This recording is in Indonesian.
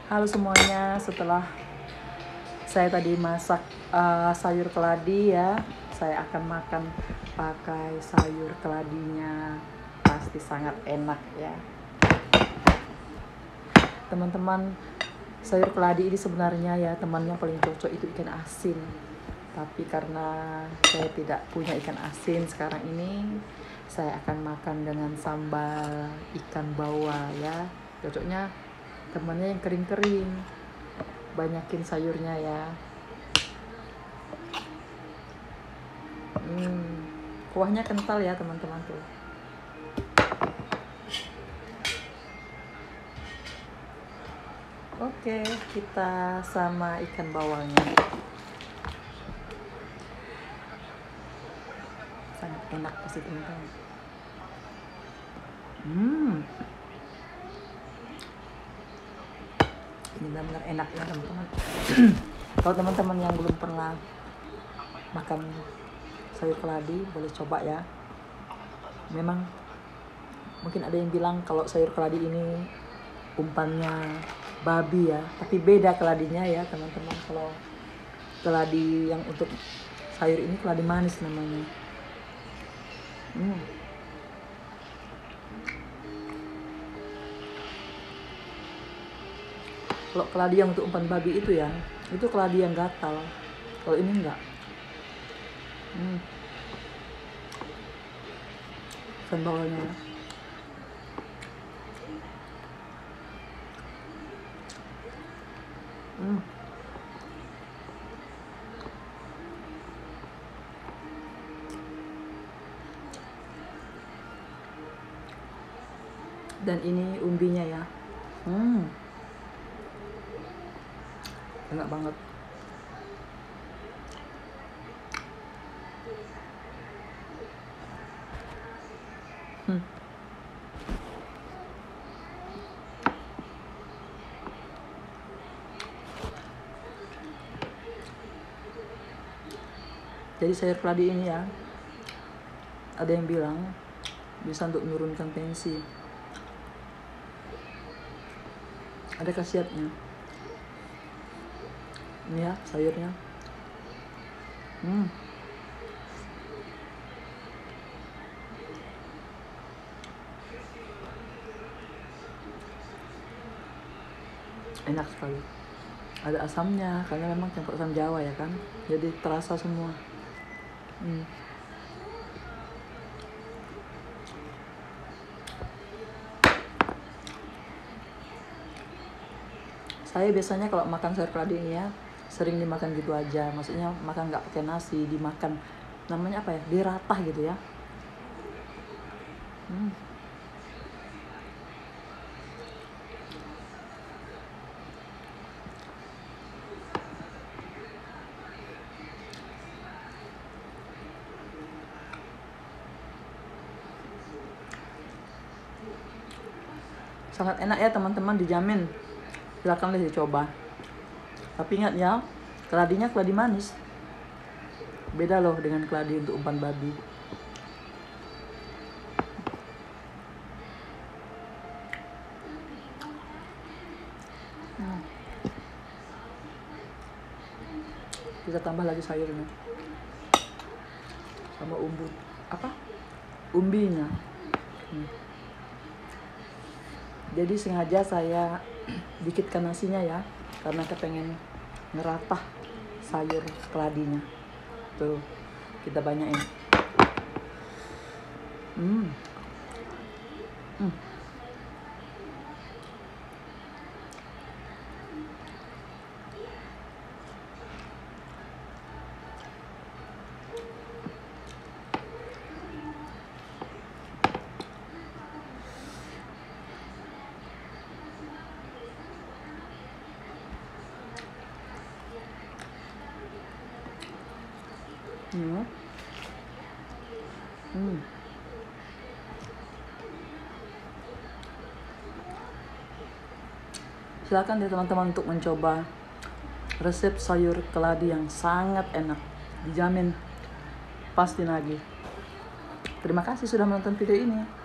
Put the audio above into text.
Halo semuanya, setelah saya tadi masak sayur keladi ya, saya akan makan pakai sayur keladinya. Pasti sangat enak ya. Teman-teman, sayur keladi ini sebenarnya ya teman yang paling cocok itu ikan asin. Tapi karena saya tidak punya ikan asin sekarang ini, saya akan makan dengan sambal ikan bawal ya. Cocoknya temannya yang kering-kering, banyakin sayurnya ya. Kuahnya kental ya teman-teman tuh. Oke, kita sama ikan bawalnya. Sangat enak pasti teman-teman. Ini benar-benar enak ya teman-teman. Kalau teman-teman yang belum pernah makan sayur keladi, boleh coba ya. Memang mungkin ada yang bilang kalau sayur keladi ini umpannya babi ya, tapi beda keladinya ya teman-teman. Kalau keladi yang untuk sayur ini keladi manis namanya. Kalau keladi yang untuk umpan babi itu ya, itu keladi yang gatal. Kalau ini enggak. Ikan bawalnya. Dan ini umbinya ya. Enak banget. Jadi sayur keladi ini ya, ada yang bilang bisa untuk menurunkan tensi. Ada khasiatnya. Ini ya sayurnya. Enak sekali. Ada asamnya karena memang campur asam Jawa ya kan. Jadi terasa semua. Saya biasanya kalau makan sayur keladi ini ya, sering dimakan gitu aja. Maksudnya makan nggak pakai nasi, dimakan namanya apa ya, diratah gitu ya. Sangat enak ya teman-teman, dijamin. Silakan deh dicoba. Tapi ingat ya, keladinya keladi manis. Beda loh dengan keladi untuk umpan babi. Kita tambah lagi sayurnya. Sama umbinya. Jadi sengaja saya dikitkan nasinya ya, karena kepengen ngeratah sayur keladinya. Tuh, kita banyain. Silakan deh teman-teman untuk mencoba resep sayur keladi yang sangat enak, dijamin pasti nagih. Terima kasih sudah menonton video ini.